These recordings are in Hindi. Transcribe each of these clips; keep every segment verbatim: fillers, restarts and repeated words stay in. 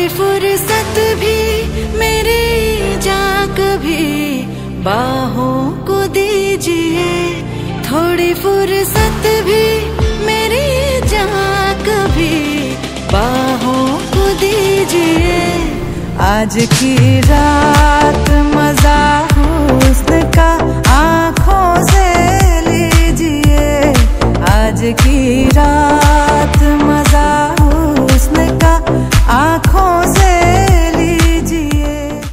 फुर्सत भी मेरी जा कभी बाहों को दीजिए, थोड़ी फुर्सत भी मेरी जा कभी बाहों को दीजिए। आज की रात मजा हुस्न का आँखों से लीजिए, आज की रात मजा हुस्न का आँखों से लीजिए।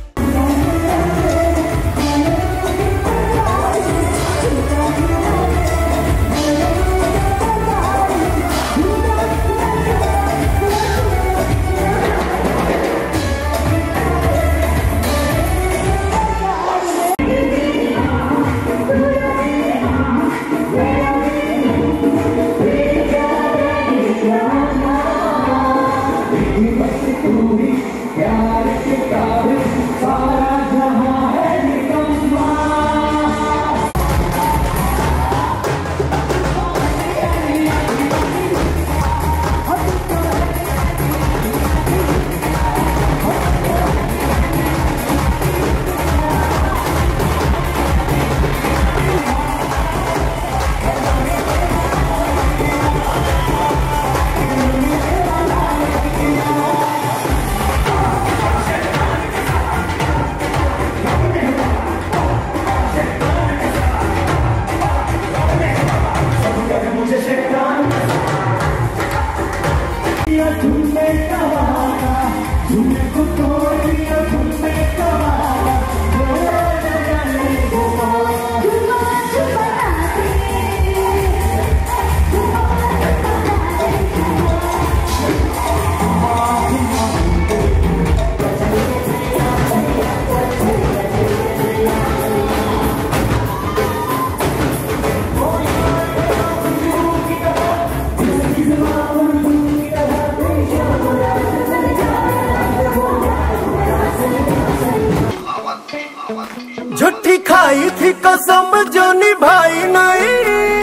झूठी खाई थी कसम जो निभाई नहीं,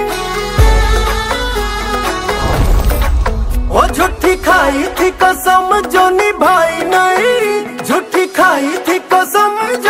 वो झूठी खाई थी कसम जो निभाई नहीं, झूठी खाई थी कसम